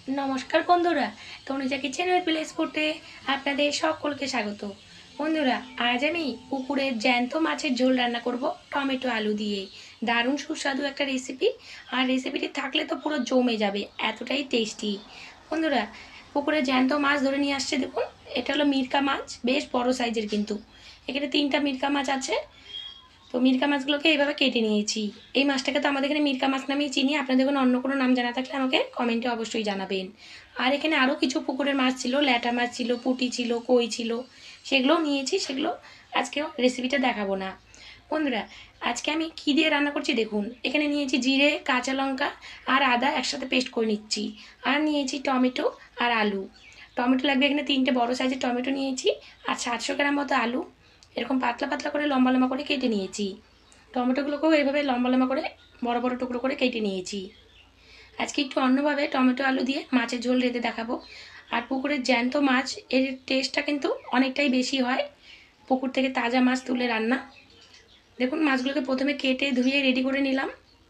নমস্কার বন্ধুরা, Tanuja kitchen with village ফুডে আপনাদের সকলকে স্বাগত। বন্ধুরা, আজ আমি পুকুরের জ্যান্ত মাছের ঝোল রান্না করব টমেটো আলু দিয়ে। দারুণ সুস্বাদু একটা রেসিপি, আর রেসিপিটি থাকলে তো পুরো জমে যাবে, এতটাই টেস্টি। বন্ধুরা, পুকুরে জ্যান্ত মাছ ধরে নিয়ে আসছে, দেখুন এটা হলো মিরকা মাছ, বেশ বড় সাইজের কিন্তু। এখানে 3টা মিরকা মাছ আছে। তো মিরকা মাছগুলোকে এইভাবে কেটে নিয়েছি। এই মাছটাকে তো আমাদের এখানে মিরকা মাছ নামেই চিনি, আপনাদের কোনো অন্য কোনো নাম জানা থাকলে আমাকে কমেন্টে অবশ্যই জানাবেন। আর এখানে আরও কিছু পুকুরের মাছ ছিল, ল্যাটা মাছ ছিল, পুঁটি ছিল, কই ছিল, সেগুলোও নিয়েছি। সেগুলো আজকেও রেসিপিটা দেখাবো না। বন্ধুরা, আজকে আমি কী দিয়ে রান্না করছি দেখুন। এখানে নিয়েছি জিরে, কাঁচা লঙ্কা আর আদা একসাথে পেস্ট করে নিচ্ছি। আর নিয়েছি টমেটো আর আলু। টমেটো লাগবে এখানে 3টে বড় সাইজের টমেটো নিয়েছি। আর 700 গ্রাম মতো আলু এরকম পাতলা পাতলা করে লম্বা লম্বা করে কেটে নিয়েছি। টমেটোগুলোকেও এইভাবে লম্বা লম্বা করে বড় বড় টুকরো করে কেটে নিয়েছি। আজকে একটু অন্যভাবে টমেটো আলু দিয়ে মাছের ঝোল রেঁধে দেখাবো। আর পুকুরের জ্যান্ত মাছ, এর টেস্টটা কিন্তু অনেকটাই বেশি হয় পুকুর থেকে তাজা মাছ তুলে রান্না। দেখুন, মাছগুলোকে প্রথমে কেটে ধুয়ে রেডি করে নিলাম।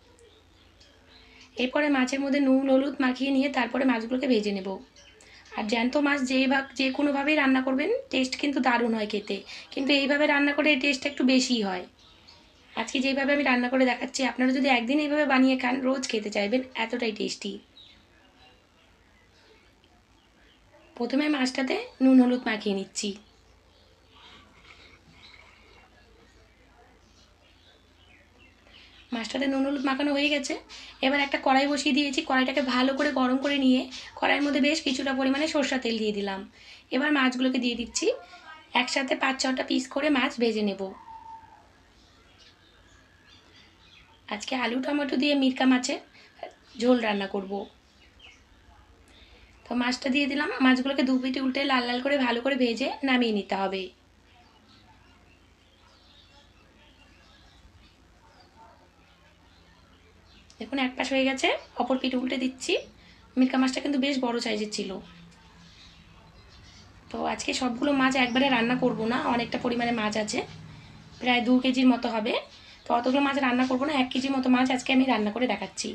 এরপরে মাছের মধ্যে নুন হলুদ মাখিয়ে নিয়ে তারপরে মাছগুলোকে ভেজে নেব। আর জ্যান্ত মাছ যে কোনোভাবেই রান্না করবেন টেস্ট কিন্তু দারুণ হয় খেতে, কিন্তু এইভাবে রান্না করে টেস্টটা একটু বেশিই হয়। আজকে যেভাবে আমি রান্না করে দেখাচ্ছি, আপনারা যদি একদিন এইভাবে বানিয়ে খান রোজ খেতে চাইবেন, এতটাই টেস্টি। প্রথমে মাছটাতে নুন হলুদ মাখিয়ে নিচ্ছি। মাছটাতে নুন হলুদ মাখানো হয়ে গেছে। এবার একটা কড়াই বসিয়ে দিয়েছি। কড়াইটাকে ভালো করে গরম করে নিয়ে কড়াইয়ের মধ্যে বেশ কিছুটা পরিমাণে সরষের তেল দিয়ে দিলাম। এবার মাছগুলোকে দিয়ে দিচ্ছি। একসাথে 5-6টা পিস করে মাছ ভেজে নেব। আজকে আলু টমেটো দিয়ে মিরকা মাছের ঝোল রান্না করব। তো মাছটা দিয়ে দিলাম। মাছগুলোকে দু পিঠে উল্টে লাল লাল করে ভালো করে ভেজে নামিয়ে নিতে হবে। দেখুন, এক পাশ হয়ে গেছে, অপর পিঠ উল্টে দিচ্ছি। মিরকা মাছটা কিন্তু বেশ বড় সাইজের ছিল। তো আজকে সবগুলো মাছ একবারে রান্না করব না, অনেকটা পরিমাণে মাছ আছে, প্রায় 2 কেজির মতো হবে। তো অতগুলো মাছ রান্না করব না, 1 কেজি মতো মাছ আজকে আমি রান্না করে দেখাচ্ছি।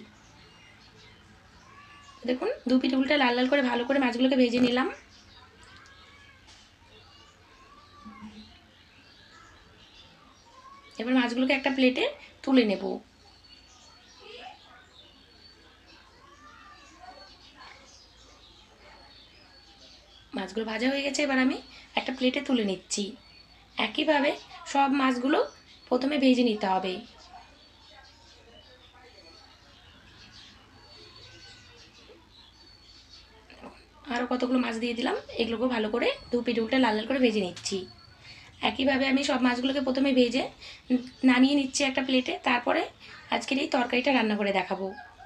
দেখুন, দু পিঠ উল্টে লাল লাল করে ভালো করে মাছগুলোকে ভেজে নিলাম। এবার মাছগুলোকে একটা প্লেটে তুলে নেব। মাছগুলো ভাজা হয়ে গেছে, এবার আমি একটা প্লেটে তুলে নিচ্ছি। একইভাবে সব মাছগুলো প্রথমে ভেজে নিতে হবে। আরও কতগুলো মাছ দিয়ে দিলাম, এগুলোকেও ভালো করে দু পিঠ উল্টে লাল লাল করে ভেজে নিচ্ছি। একইভাবে আমি সব মাছগুলোকে প্রথমে ভেজে নামিয়ে নিচ্ছি একটা প্লেটে। তারপরে আজকের এই তরকারিটা রান্না করে দেখাবো।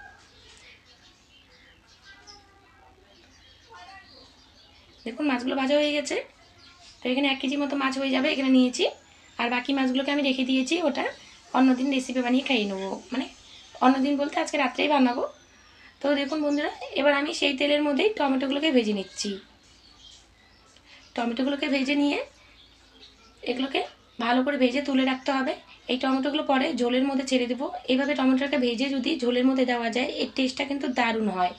দেখুন, মাছগুলো ভাজা হয়ে গেছে। তো এখানে 1 কেজি মতো মাছ হয়ে যাবে এখানে নিয়েছি। আর বাকি মাছগুলোকে আমি রেখে দিয়েছি, ওটা অন্যদিন রেসিপি বানিয়ে খাইয়ে নেবো। মানে অন্যদিন বলতে আজকে রাত্রেই বানাবো। তো দেখুন বন্ধুরা, এবার আমি সেই তেলের মধ্যেই টমেটোগুলোকে ভেজে নিচ্ছি। টমেটোগুলোকে ভেজে নিয়ে এগুলোকে ভালো করে ভেজে তুলে রাখতে হবে। এই টমেটোগুলো পরে ঝোলের মধ্যে ছেড়ে দেবো। এইভাবে টমেটোটাকে ভেজে যদি ঝোলের মধ্যে দেওয়া যায়, এর টেস্টটা কিন্তু দারুণ হয়।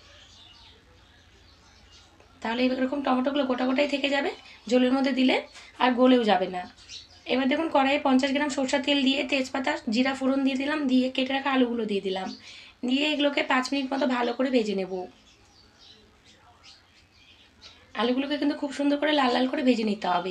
তাহলে এরকম টমেটোগুলো গোটা গোটাই থেকে যাবে, ঝোলের মধ্যে দিলে আর গলেও যাবে না। এবার দেখুন, কড়াইয়ে 50 গ্রাম সরষের তেল দিয়ে তেজপাতা জিরা ফোড়ন দিয়ে দিলাম, দিয়ে কেটে রাখা আলুগুলো দিয়ে দিলাম। দিয়ে এগুলোকে 5 মিনিট মতো ভালো করে ভেজে নেব। আলুগুলোকে কিন্তু খুব সুন্দর করে লাল লাল করে ভেজে নিতে হবে।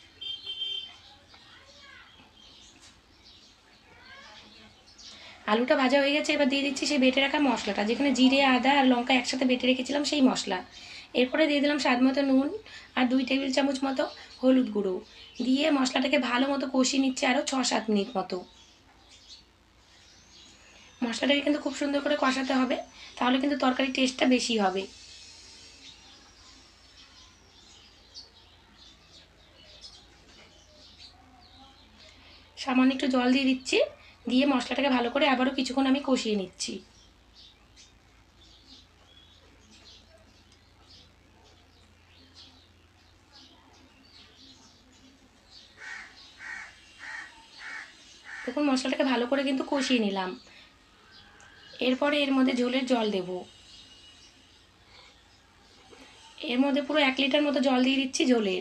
আলুটা ভাজা হয়ে গেছে, এবার দিয়ে দিচ্ছি সেই বেটে রাখা মশলাটা, যেখানে জিরে আদা আর লঙ্কা একসাথে বেটে রেখেছিলাম সেই মশলা। এরপরে দিয়ে দিলাম স্বাদ মতো নুন আর 2 টেবিল চামচ মতো হলুদ গুঁড়ো। দিয়ে মশলাটাকে ভালো মতো কষিয়ে নিচ্ছে আরও 6-7 মিনিট মতো। মশলাটাকে কিন্তু খুব সুন্দর করে কষাতে হবে, তাহলে কিন্তু তরকারির টেস্টটা বেশি হবে। সামান্য একটু জল দিয়ে দিচ্ছি, দিয়ে মশলাটাকে ভালো করে আবারও কিছুক্ষণ আমি কষিয়ে নিচ্ছি। দেখুন, মশলাটাকে ভালো করে কিন্তু কষিয়ে নিলাম। এরপরে এর মধ্যে ঝোলের জল দেব। এর মধ্যে পুরো 1 লিটার মতো জল দিয়ে দিচ্ছি ঝোলের।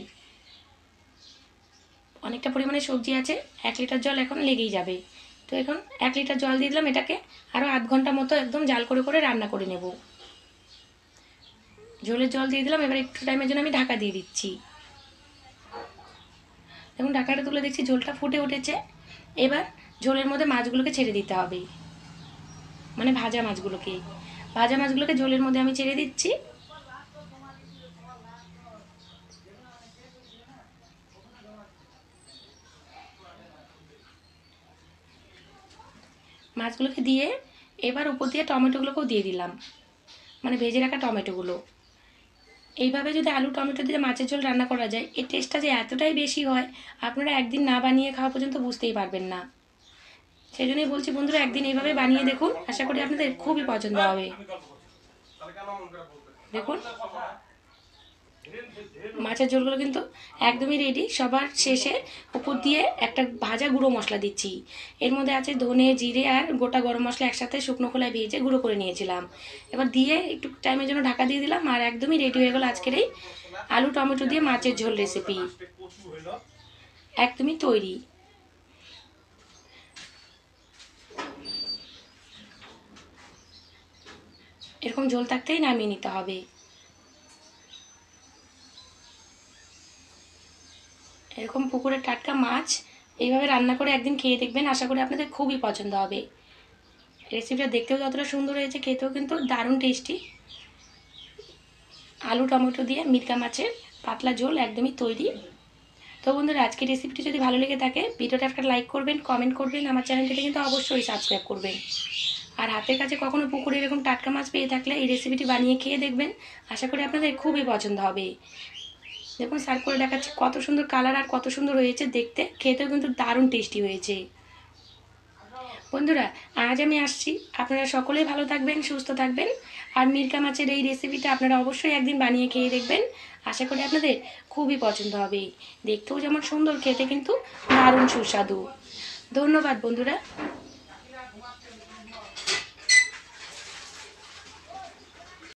অনেকটা পরিমাণে সবজি আছে, 1 লিটার জল এখন লেগেই যাবে। তো এখন 1 লিটার জল দিয়ে দিলাম, এটাকে আরও আধ ঘন্টা মতো একদম জাল করে করে রান্না করে নেব। ঝোলের জল দিয়ে দিলাম, এবার একটু টাইমের জন্য আমি ঢাকা দিয়ে দিচ্ছি। এখন ঢাকাটা তুলে দেখছি ঝোলটা ফুটে উঠেছে। এবার ঝোলের মধ্যে মাছগুলোকে ছেড়ে দিতে হবে, মানে ভাজা মাছগুলোকে ঝোলের মধ্যে আমি ছেড়ে দিচ্ছি। মাছগুলোকে দিয়ে এবার উপর দিয়ে টমেটোগুলোকেও দিয়ে দিলাম, মানে ভেজে রাখা টমেটোগুলো। এইভাবে যদি আলু টমেটো দিয়ে মাছের ঝোল রান্না করা যায়, এর টেস্টটা যে এতটাই বেশি হয়, আপনারা একদিন না বানিয়ে খাওয়া পর্যন্ত বুঝতেই পারবেন না। সেই জন্যই বলছি বন্ধুরা, একদিন এইভাবে বানিয়ে দেখুন, আশা করি আপনাদের খুবই পছন্দ হবে। দেখুন মাছের ঝোলগুলো কিন্তু একদমই রেডি। সবার শেষে উপর দিয়ে একটা ভাজা গুঁড়ো মশলা দিচ্ছি। এর মধ্যে আছে ধনে, জিরে আর গোটা গরম মশলা একসাথে শুকনো খোলায় ভেজে গুঁড়ো করে নিয়েছিলাম। এবার দিয়ে একটু টাইমের জন্য ঢাকা দিয়ে দিলাম, আর একদমই রেডি হয়ে গেল আজকের এই আলু টমেটো দিয়ে মাছের ঝোল রেসিপি। একদমই তৈরি। এরকম ঝোল থাকতেই নামিয়ে নিতে হবে। এরকম পুকুরের টাটকা মাছ এইভাবে রান্না করে একদিন খেয়ে দেখবেন, আশা করি আপনাদের খুবই পছন্দ হবে। রেসিপিটা দেখতেও যতটা সুন্দর হয়েছে, খেতেও কিন্তু দারুণ টেস্টি। আলু টমেটো দিয়ে মিরকা মাছের পাতলা ঝোল একদমই তৈরি। তো বন্ধুরা, আজকের রেসিপিটি যদি ভালো লেগে থাকে, ভিডিওটা একটা লাইক করবেন, কমেন্ট করবেন, আমার চ্যানেলটিতে কিন্তু অবশ্যই সাবস্ক্রাইব করবেন। আর হাতের কাছে কখনো পুকুরে এরকম টাটকা মাছ পেয়ে থাকলে এই রেসিপিটি বানিয়ে খেয়ে দেখবেন, আশা করি আপনাদের খুবই পছন্দ হবে। দেখুন সার্ভ করে দেখাচ্ছি, কত সুন্দর কালার আর কত সুন্দর হয়েছে দেখতে, খেতেও কিন্তু দারুণ টেস্টি হয়েছে। বন্ধুরা, আজ আমি আসছি, আপনারা সকলেই ভালো থাকবেন, সুস্থ থাকবেন। আর মিরকা মাছের এই রেসিপিটা আপনারা অবশ্যই একদিন বানিয়ে খেয়ে দেখবেন, আশা করি আপনাদের খুবই পছন্দ হবে। দেখতেও যেমন সুন্দর, খেতে কিন্তু দারুণ সুস্বাদু। ধন্যবাদ বন্ধুরা।